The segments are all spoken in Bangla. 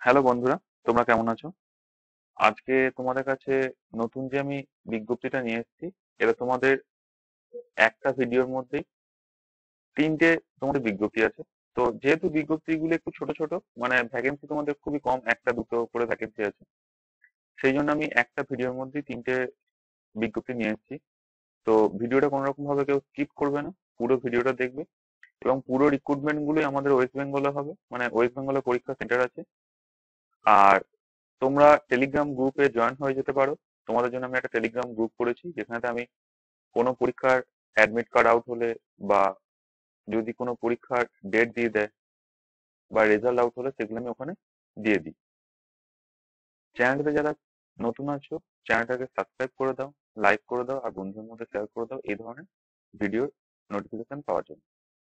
হ্যালো বন্ধুরা, তোমরা কেমন আছো? আজকে তোমাদের কাছে নতুন যে আমি বিজ্ঞপ্তিটা নিয়ে এসেছি, এটা তোমাদের একটা ভিডিওর মধ্যেই তিনটে তোমাদের বিজ্ঞপ্তি আছে। তো যেহেতু বিজ্ঞপ্তিগুলো একটু ছোট ছোট, মানে ভ্যাকেন্সি তোমাদের খুবই কম, একটা দুটো করে ভ্যাকেন্সি আছে, সেই জন্য আমি একটা ভিডিওর মধ্যেই তিনটে বিজ্ঞপ্তি নিয়ে এসেছি। তো ভিডিওটা কোনো রকম ভাবে কেউ স্কিপ করবে না, পুরো ভিডিওটা দেখবে। এবং পুরো রিক্রুটমেন্ট গুলোই আমাদের ওয়েস্ট বেঙ্গলে হবে, মানে ওয়েস্ট বেঙ্গলে পরীক্ষা সেন্টার আছে। আর তোমরা টেলিগ্রাম গ্রুপে জয়েন হয়ে যেতে পারো। তোমাদের জন্য আমি একটা টেলিগ্রাম গ্রুপ করেছি, যেখানে আমি কোনো পরীক্ষার অ্যাডমিট কার্ড আউট হলে, বা যদি কোনো পরীক্ষার ডেট দিয়ে দেয়, বা রেজাল্ট আউট হলে, সেগুলো আমি ওখানে দিয়ে দিই। চ্যানেলটাতে যারা নতুন আছো, চ্যানেলটাকে সাবস্ক্রাইব করে দাও, লাইক করে দাও, আর বন্ধুদের মধ্যে শেয়ার করে দাও এই ধরনের ভিডিওর নোটিফিকেশন পাওয়ার জন্য।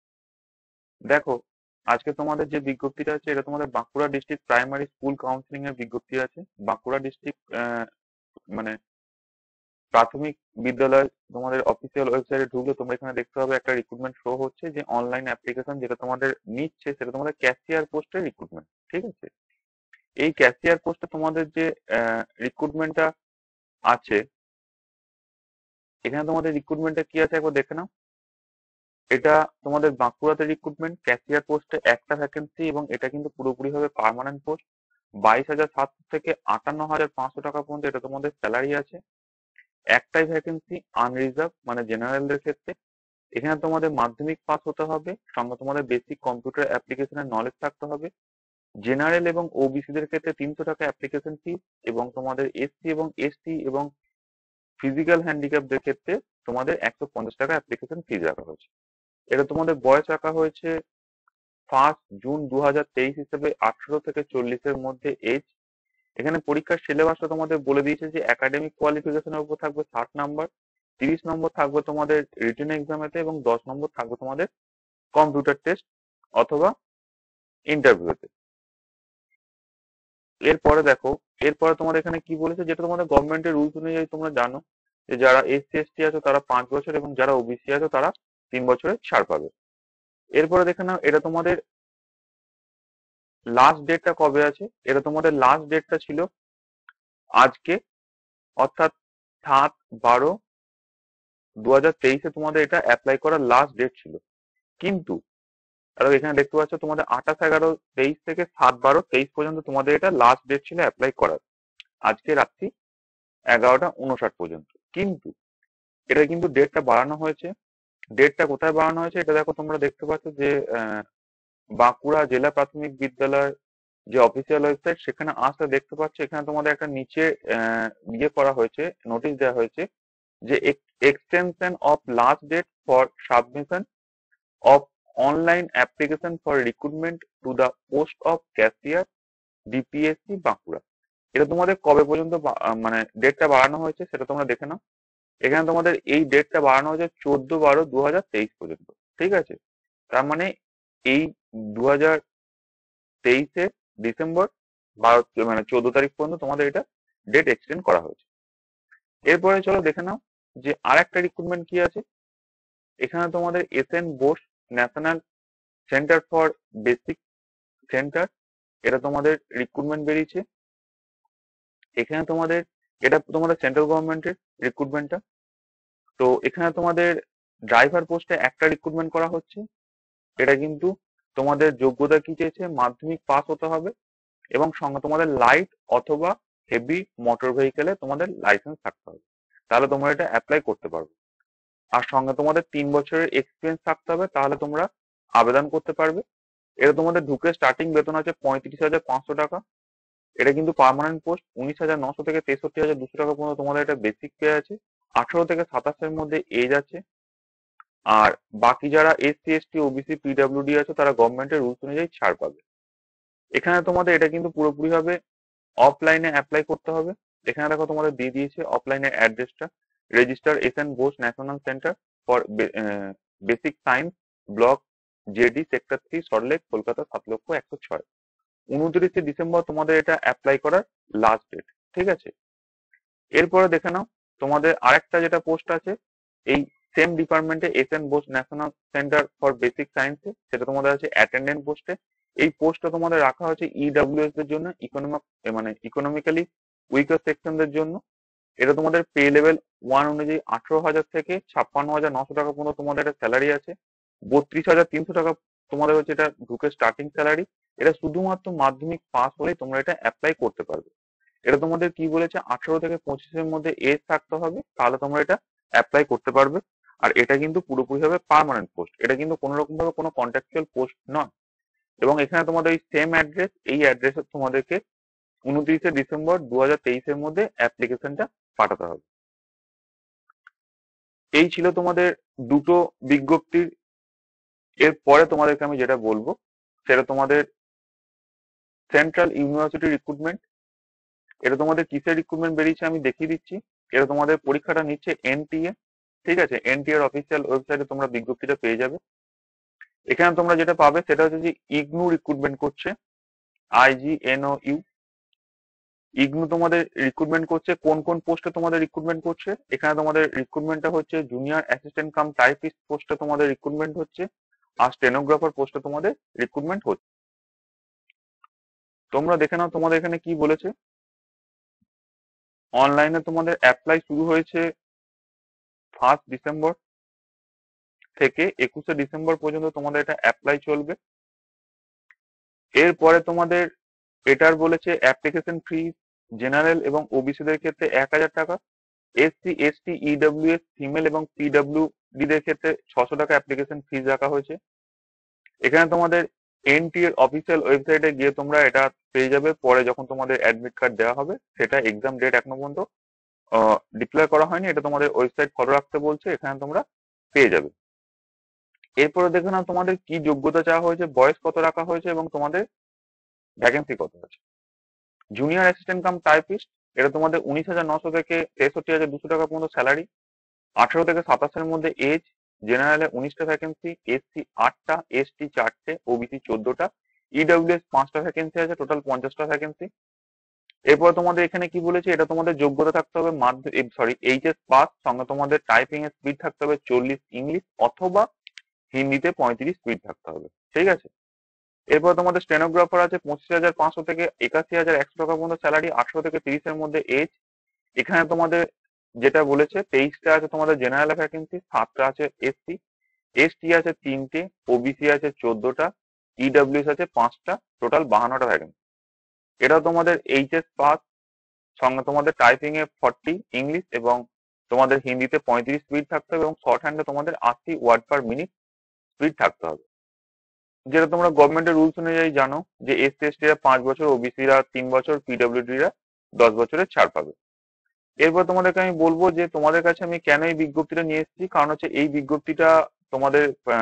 দেখো, আজকে তোমাদের যে বিজ্ঞপ্তিটা আছে, এটা তোমাদের Bankura district primary school counselling এর বিজ্ঞপ্তি আছে। বাঁকুড়া ডিস্ট্রিক্ট মানে প্রাথমিক বিদ্যালয়, তোমাদের অফিসিয়াল ওয়েবসাইটে ঢুকলে তোমরা এখানে দেখতে পাবে একটা রিক্রুটমেন্ট শো হচ্ছে, যে অনলাইন অ্যাপ্লিকেশন যেটা তোমাদের নিচ্ছে, সেটা তোমাদের ক্যাশিয়ার পোস্টের রিক্রুটমেন্ট। ঠিক আছে? এই ক্যাশিয়ার পোস্টে তোমাদের যে রিক্রুটমেন্টটা আছে, এখানে তোমাদের রিক্রুটমেন্টটা কি আছে একবার দেখে নাও। এটা তোমাদের বাঁকুড়াতে রিক্রুটমেন্ট ক্যাশিয়ার পোস্টে একটা ভ্যাকেন্সি, এবং এটা কিন্তু পুরোপুরি ভাবে পার্মানেন্ট পোস্ট। 22,700 থেকে 58,500 টাকা পর্যন্ত এটা তোমাদের স্যালারি আছে। একটাই ভ্যাকেন্সি, আনরিজার্ভ, মানে জেনারেলদের ক্ষেত্রে। এখানে তোমাদের মাধ্যমিক পাস হতে হবে, সঙ্গে তোমাদের বেসিক কম্পিউটার অ্যাপ্লিকেশনের নলেজ থাকতে হবে। জেনারেল এবং ওবিসি দের ক্ষেত্রে 300 টাকা অ্যাপ্লিকেশন ফিস, এবং তোমাদের এসসি এবং এসটি এবং ফিজিক্যাল হ্যান্ডিক্যাপদের ক্ষেত্রে তোমাদের 150 টাকা অ্যাপ্লিকেশন ফিস রাখা হয়েছে। এটা তোমাদের বয়স রাখা হয়েছে 1 জুন 2023 হিসেবে 18 থেকে 40-এর মধ্যে এজ। এখানে পরীক্ষার সিলেবাসটা তোমাদের বলে দিয়েছে, যে একাডেমিক কোয়ালিফিকেশনের উপর থাকবে 60 নম্বর, 30 নম্বর থাকবে তোমাদের রিটেন এক্সামেতে, এবং 10 নম্বর থাকবে তোমাদের কম্পিউটার টেস্ট অথবা ইন্টারভিউতে। এরপরে দেখো, এরপরে তোমাদের এখানে কি বলেছে, যেটা তোমাদের গভর্নমেন্টের রুলস অনুযায়ী তোমরা জানো, যে যারা এসসি এসটি আছো তারা 5 বছর, এবং যারা ওবিসি আছো তারা 3 বছরের ছাড় পাবে। এরপরে দেখে নাও, এটা তোমাদের লাস্ট ডেটটা কবে আছে। এটা তোমাদের লাস্ট ডেটটা ছিল আজকে, অর্থাৎ 7/12/2023 তোমাদের এটা অ্যাপ্লাই করার লাস্ট ডেট ছিল। কিন্তু আর এখানে দেখতে পাচ্ছ, তোমাদের 28/11/23 থেকে 7/12/23 পর্যন্ত তোমাদের এটা লাস্ট ডেট ছিল অ্যাপ্লাই করার, আজকে রাত্রি 11টা 59 পর্যন্ত। কিন্তু এটা কিন্তু ডেটটা বাড়ানো হয়েছে। ডেটটা কোথায় বাড়ানো হয়েছে, এটা দেখো, তোমরা দেখতে পাচ্ছ যে বাঁকুড়া জেলা প্রাথমিক বিদ্যালয় যে অফিসিয়াল ওয়েবসাইট, সেখানে আসলে দেখতে পাচ্ছ, এখানে তোমাদের একটা নিচে ইয়ে করা হয়েছে, নোটিশ দেওয়া হয়েছে, যে extension of last date for submission of online application for recruitment to the post of cashier DPSC Bankura. এটা তোমাদের কবে পর্যন্ত মানে ডেটটা বাড়ানো হয়েছে সেটা তোমরা দেখে নাও। এখানে তোমাদের এই ডেটটা বাড়ানো হয়েছে 14/12/2023 পর্যন্ত। ঠিক আছে? তার মানে এই 2023-এ ডিসেম্বর 14 তারিখ পর্যন্ত তোমাদের এটা ডেট এক্সটেন্ড করা হয়েছে। এরপরে চলো দেখে নাও, যে আর একটা রিক্রুটমেন্ট কি আছে। এখানে তোমাদের SN Bose national centre for basic centre, এটা তোমাদের রিক্রুটমেন্ট বেরিয়েছে। এখানে তোমাদের, এটা তোমাদের সেন্ট্রাল গভর্নমেন্টের রিক্রুটমেন্টটা। তো এখানে তোমাদের ড্রাইভার পোস্টে একটা রিক্রুটমেন্ট করা হচ্ছে। এটা কিন্তু তোমাদের যোগ্যতা কি চেয়েছে, মাধ্যমিক পাস হতে হবে, এবং সঙ্গে তোমাদের লাইট অথবা হেভি মোটর ভেহিকেলে তোমাদের লাইসেন্স থাকতে হবে, তাহলে তোমরা এটা অ্যাপ্লাই করতে পারবে। আর সঙ্গে তোমাদের 3 বছরের এক্সপিরিয়েন্স থাকতে হবে, তাহলে তোমরা আবেদন করতে পারবে। এটা তোমাদের ঢুকে স্টার্টিং বেতন আছে 35,500 টাকা। এটা কিন্তু পার্মানেন্ট পোস্ট। 19,900 থেকে 63,200 টাকা পর্যন্ত তোমাদের এটা বেসিক পে আছে। 18 থেকে 27-এর মধ্যে এজ আছে। আর বাকি যারা এসসি এসটি ওবিসি পিডাব্লিউডি আছে, তারা গভর্নমেন্টের রুলস অনুযায়ী ছাড় পাবে। এখানে তোমাদের এটা কিন্তু পুরোপুরি ভাবে অফলাইনে অ্যাপ্লাই করতে হবে। এখানে দেখো তোমাদের দিয়ে দিয়েছে অফলাইনের অ্যাড্রেসটা, register SN Bose national centre for basic science, block JD, sector 3, Salt Lake, Kolkata 7,01,06। 29 December তোমাদের এটা অ্যাপ্লাই করার লাস্ট ডেট। ঠিক আছে? এরপরে দেখে নাও, তোমাদের আরেকটা যেটা পোস্ট আছে এই সেম ডিপার্টমেন্টে, SN Bose national centre for basic সায়েন্সে, সেটা তোমাদের আছে অ্যাটেন্ডেন্ট পোস্টে। এই পোস্টটা তোমাদের রাখা হয়েছে ইডব্লিউএস দের জন্য, ইকোনমিক্যালি উইকার সেকশনদের জন্য। এটা তোমাদের পে লেভেল 1 অনুযায়ী 18,000 থেকে 56,900 টাকা পর্যন্ত তোমাদের একটা স্যালারি আছে। 32,300 টাকা তোমাদের হচ্ছে এটা ঢুকে স্টার্টিং স্যালারি। এটা শুধুমাত্র মাধ্যমিক পাস হলেই তোমরা এটা অ্যাপ্লাই করতে পারবে। এটা তোমাদের কি বলেছে, 18 থেকে 25-এর মধ্যে এজ থাকতে হবে, তাহলে তোমরা এটা অ্যাপ্লাই করতে পারবে। আর এটা কিন্তু পুরোপুরি ভাবে পার্মানেন্ট পোস্ট, এটা কিন্তু কোনো রকম ভাবে কোনো কন্ট্রাকচুয়াল পোস্ট নয়। এবং এখানে তোমাদের এই সেম অ্যাড্রেস, এই অ্যাড্রেসে তোমাদেরকে 29শে ডিসেম্বর 2023-এর মধ্যে অ্যাপ্লিকেশনটা পাঠাতে হবে। এই ছিল তোমাদের দুটো বিজ্ঞপ্তির। এর পরে তোমাদেরকে আমি যেটা বলবো সেটা তোমাদের সেন্ট্রাল ইউনিভার্সিটি রিক্রুটমেন্ট। এটা তোমাদের কিসের রিক্রুটমেন্ট বেরিয়েছে আমি দেখিয়ে দিচ্ছি। এটা তোমাদের পরীক্ষাটা নিচ্ছে এনটিএ, ঠিক আছে। এনটিএর অফিসিয়াল ওয়েবসাইটে তোমরা বিজ্ঞপ্তিটা পেয়ে যাবে। এখানে তোমরা যেটা পাবে সেটা হচ্ছে যে ইগনু রিক্রুটমেন্ট করছে, IGNOU। ইগনু তোমাদের রিক্রুটমেন্ট করছে। কোন কোন পোস্টে তোমাদের রিক্রুটমেন্ট করছে, এখানে তোমাদের রিক্রুটমেন্টটা হচ্ছে জুনিয়র অ্যাসিস্ট্যান্ট কাম টাইপিস্ট পোস্টে তোমাদের রিক্রুটমেন্ট হচ্ছে, আর স্টেনোগ্রাফার পোস্টে তোমাদের রিক্রুটমেন্ট হচ্ছে। তোমরা দেখে নাও তোমাদের এখানে কি বলেছে। অনলাইনে তোমাদের অ্যাপ্লাই শুরু হয়েছে 1 ডিসেম্বর থেকে 21শে ডিসেম্বর পর্যন্ত তোমাদের এটা অ্যাপ্লাই চলবে। এরপরে তোমাদের এটার বলেছে অ্যাপ্লিকেশন ফি জেনারেল এবং ওবিসি দের ক্ষেত্রে 1,000 টাকা, SC ST EWS ফিমেল এবং PWD দের ক্ষেত্রে 600 টাকা অ্যাপ্লিকেশন ফিজ রাখা হয়েছে। এখানে তোমাদের এনটি এর অফিসিয়াল ওয়েবসাইটে গিয়ে তোমরা এটা পেয়ে যাবে। পরে যখন তোমাদের অ্যাডমিট কার্ড দেওয়া হবে, সেটা এক্সাম ডেট এখনো পর্যন্ত ডিক্লেয়ার করা হয়নি, এটা তোমাদের ওয়েবসাইট ফলো রাখতে বলছে, এখানে তোমরা পেয়ে যাবে। এরপরে দেখে নাও তোমাদের কি যোগ্যতা চাওয়া হয়েছে, বয়স কত রাখা হয়েছে এবং তোমাদের ভ্যাকেন্সি কত আছে। জুনিয়র অ্যাসিস্ট্যান্ট কাম টাইপিস্ট, এটা তোমাদের 19,900 থেকে 63,200 টাকা পর্যন্ত স্যালারি। 18 থেকে 27-এর মধ্যে এজ। জেনারেলে 19টা ভ্যাকেন্সি, SC 8টা, ST 4টে, OBC 14টা, EWS 5টা ভ্যাকেন্সি আছে, টোটাল 50টা ভ্যাকেন্সি। এরপর তোমাদের এখানে কি বলেছে, এটা তোমাদের যোগ্যতা থাকতে হবে HS পাস, সঙ্গে তোমাদের টাইপিং এর স্পিড থাকতে হবে 40 ইংলিশ, অথবা হিন্দিতে 35 স্পিড থাকতে হবে, ঠিক আছে। এরপর তোমাদের স্টেনোগ্রাফার আছে 25,500 থেকে 81,100 টাকা পর্যন্ত স্যালারি, 18 থেকে 30-এর মধ্যে এজ। এখানে তোমাদের যেটা বলেছে 23টা আছে তোমাদের জেনারেল ভ্যাকেন্সি, 7টা আছে SC, ST আছে 3টে, OBC আছে 14টা, EWS আছে 5টা, টোটাল 52টা ভ্যাকেন্সি। এটা তোমাদের HS পাস, সঙ্গে তোমাদের টাইপিং এ 40 ইংলিশ এবং তোমাদের হিন্দিতে 35 স্পিড থাকতে হবে এবং শর্ট হ্যান্ডে তোমাদের 80 ওয়ার্ড পার মিনিট স্পিড থাকতে হবে। যেটা তোমরা গভর্নমেন্টের রুলস অনুযায়ী জানো যে SC ST রা 5 বছর, OBC রা 3 বছর, PWD রা 10 বছরের ছাড় পাবে। এরপর তোমাদেরকে আমি বলবো যে তোমাদের কাছে আমি কেন এই বিজ্ঞপ্তিটা নিয়ে এসেছি, কারণ হচ্ছে এই বিজ্ঞপ্তিটা তোমাদের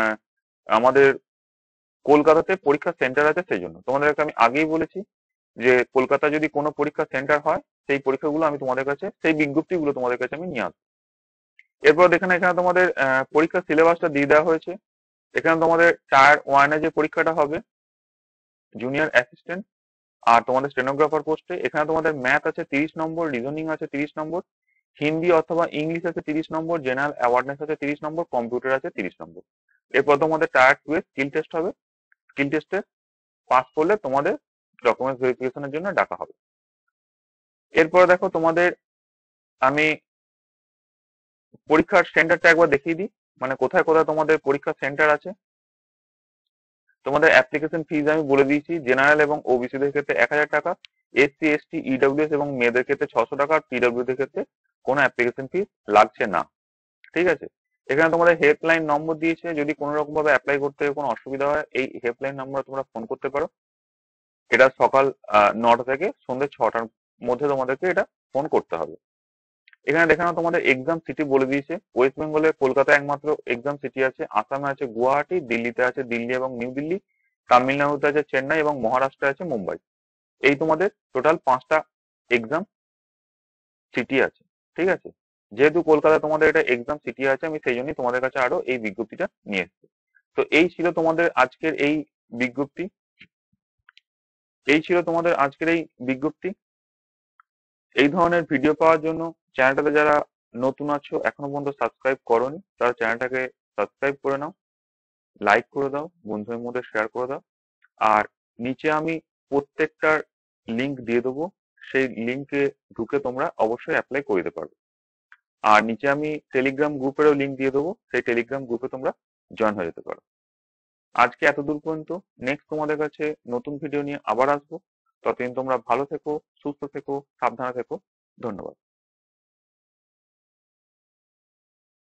আমাদের কলকাতাতে পরীক্ষা সেন্টার আছে, সেই জন্য তোমাদেরকে আমি আগেই বলেছি যে কলকাতা যদি কোনো পরীক্ষা সেন্টার হয়, সেই পরীক্ষাগুলো আমি তোমাদের কাছে, সেই বিজ্ঞপ্তিগুলো তোমাদের কাছে আমি নিয়ে আসবো। এরপর এখানে তোমাদের পরীক্ষার সিলেবাসটা দিয়ে দেওয়া হয়েছে। এখানে তোমাদের টায়ার 1-এ যে পরীক্ষাটা হবে জুনিয়র অ্যাসিস্ট্যান্ট আর তোমাদের স্টেনোগ্রাফার পোস্টে, এখানে তোমাদের ম্যাথ আছে 30 নম্বর, রিজনিং আছে 30 নম্বর, হিন্দি অথবা ইংলিশ আছে 30 নম্বর, জেনারেল অ্যাওয়ারনেস আছে 30 নম্বর, কম্পিউটার আছে 30 নম্বর। এরপর তোমাদের টায়ার 2 এর স্কিল টেস্ট হবে। স্কিল টেস্টে পাস করলে তোমাদের ডকুমেন্টস ভেরিফিকেশনের জন্য ডাকা হবে। এরপর দেখো তোমাদের আমি পরীক্ষার সেন্টারটা একবার দেখিয়ে দিই, মানে কোথায় কোথায় তোমাদের পরীক্ষার সেন্টার আছে। তোমাদের অ্যাপ্লিকেশন ফিজ আমি বলে দিয়েছি, জেনারেল এবং ওবিসি দের ক্ষেত্রে 1,000 টাকা, SC ST EWS এবং মেয়েদের ক্ষেত্রে 600 টাকা, আর PWD দের ক্ষেত্রে কোনো অ্যাপ্লিকেশন ফিজ লাগছে না, ঠিক আছে। এখানে তোমাদের হেল্পলাইন নম্বর দিয়েছে, যদি কোনো রকম ভাবে অ্যাপ্লাই করতে কোনো অসুবিধা হয় এই হেল্পলাইন নম্বরে তোমরা ফোন করতে পারো। এটা সকাল 9টা থেকে সন্ধ্যে 6টার মধ্যে তোমাদেরকে এটা ফোন করতে হবে। এখানে দেখানো তোমাদের এক্সাম সিটি বলে দিয়েছে। ওয়েস্ট বেঙ্গলে কলকাতা একমাত্র এক্সাম সিটি আছে, আসামে আছে গুয়াহাটি, দিল্লিতে আছে দিল্লি এবং নিউ দিল্লি, তামিলনাড়ুতে আছে চেন্নাই এবং মহারাষ্ট্রে আছে মুম্বাই। এই তোমাদের টোটাল 5টা এক্সাম সিটি আছে, ঠিক আছে। যেহেতু কলকাতা তোমাদের এটা এক্সাম সিটি আছে, আমি সেই জন্যই তোমাদের কাছে আরো এই বিজ্ঞপ্তিটা নিয়ে এসেছি। তো এই ছিল তোমাদের আজকের এই বিজ্ঞপ্তি, এই ধরনের ভিডিও পাওয়ার জন্য চ্যানেলটাতে যারা নতুন আছো এখনো পর্যন্ত সাবস্ক্রাইব করোনি, তারা চ্যানেলটাকে সাবস্ক্রাইব করে নাও, লাইক করে দাও, বন্ধুদের মধ্যে শেয়ার করে দাও। আর নিচে আমি প্রত্যেকটার লিংক দিয়ে দেবো, সেই লিংকে ঢুকে তোমরা অবশ্যই অ্যাপ্লাই করে দিতে পারবে। আর নিচে আমি টেলিগ্রাম গ্রুপেরও লিংক দিয়ে দেবো, সেই টেলিগ্রাম গ্রুপে তোমরা জয়েন হয়ে যেতে পারো। আজকে এতদূর পর্যন্ত। নেক্সট তোমাদের কাছে নতুন ভিডিও নিয়ে আবার আসবো। ততদিন তোমরা ভালো থেকো, সুস্থ থেকো, সাবধানে থেকো। ধন্যবাদ।